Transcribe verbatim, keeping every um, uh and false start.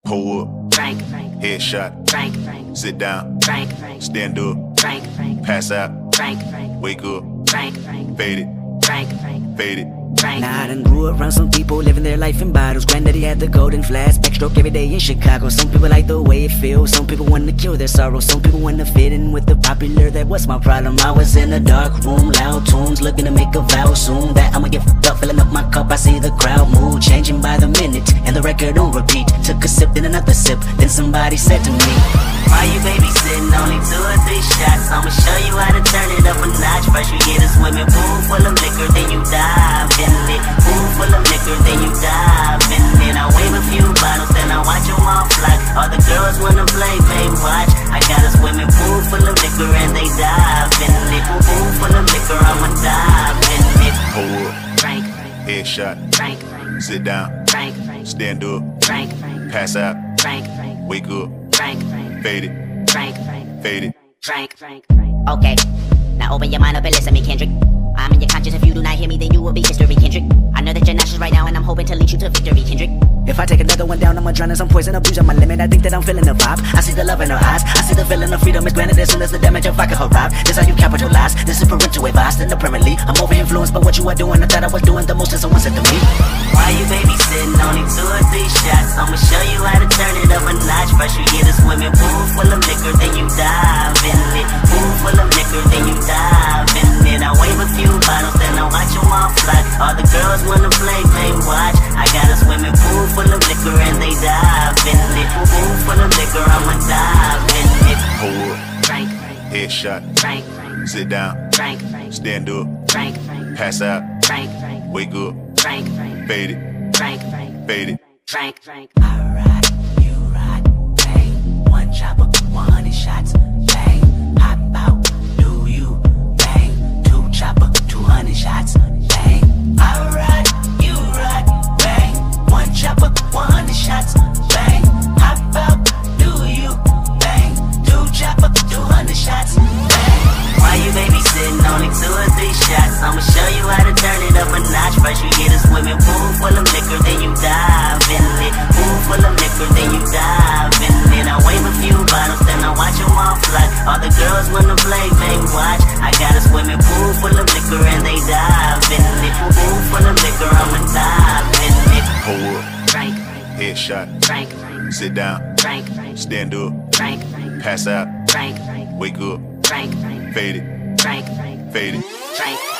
Pull up, Frank, Frank, headshot, Frank, Frank, sit down, Frank, Frank, stand up, Frank, Frank, pass out, Frank, Frank, wake up, Frank, Frank, fade it, Frank, Frank, fade it. Frank. Now I done grew around some people living their life in bottles. Granddaddy had the golden flask, backstroke every day in Chicago. Some people like the way it feels, some people want to cure their sorrow, some people want to fit in with the popular. That was my problem. I was in a dark room, loud tunes, looking to make a vow soon that I'ma get fucked up, filling up my cup. I see the crowd mood changing by the minute, and the record on repeat. Took a sip, then another sip, then somebody said to me, why you babysitting? Only two or three shots. I'ma show you how to turn it up a notch. First you get a swimming pool full of liquor, then you dive in it. Pool full of liquor, then you dive in it. I wave a few bottles, then I watch them all fly. All the girls wanna play, babe, watch. I got a swimming pool full of liquor and they dive in it. Pool full of liquor, I'ma dive in it. Pull up, Frank, Frank, headshot, Frank, Frank, sit down, Frank, Frank, stand up, Frank, Frank, pass out, Frank, Frank, wake up, Frank, Frank, fade it, Frank, Frank, fade it. Frank, Frank, Frank. Okay, now open your mind up and listen to me, Kendrick. I'm in your conscience. If you do not hear me, then you will be history, Kendrick. I know that you're nauseous right now, and I'm hoping to lead you to victory, Kendrick. if I take another one down, I'ma drown in some poison, abusing my limit. I think that I'm feeling the vibe. I see the love in her eyes, I see the feeling of freedom is granted as soon as the damage of vodka arrive. This how you capitalize, this is parental advice. And apparently, I'm over influenced by what you are doing. I thought I was doing the most, and someone said to me, why you babysitting? Only two or three shots. I'ma show you how to turn it up a notch. First you get a swimming pool full of liquor, then you dive in it. Pool full of liquor, then you dive in it. I wave a few bottles, then I watch them all fly. All the girls wanna play, they watch. I got a swimming pool full of liquor and they dive in it. Pool full of liquor, I'ma dive in it. Pull up, Frank, Frank, headshot, Frank, Frank, sit down, Frank, Frank, stand up, Frank, Frank, pass out, Frank, Frank, wake up, Frank, Frank, fade it, Frank, Frank, fade it. Frank, Frank. I ride, you ride, bang. One chopper, one hundred shots, bang. Hop out, do you, bang. Two chopper, two hundred shots, bang. I ride, you ride, bang. One chopper, one hundred shots, bang. Hop out, do you, bang. Two chopper, two hundred shots, bang. Why you babysitting? Only two or three shots. I'ma show you how to turn it up a notch. First you get a swimming pool full of liquor, then you dive in it. Pool full of liquor, then you dive in it. I wave a few bottles, then I watch them all fly. All the girls wanna play, babe, watch. I got a swimming pool full of liquor and they dive in it. Pool full of liquor, I'ma dive in it. Pull up, Frank, Frank, headshot, Frank, Frank, sit down, Frank, Frank, stand up, Frank, Frank, pass out, Frank, Frank, wake up, Frank, Frank, fade it, Frank, Frank, fade it. Frank.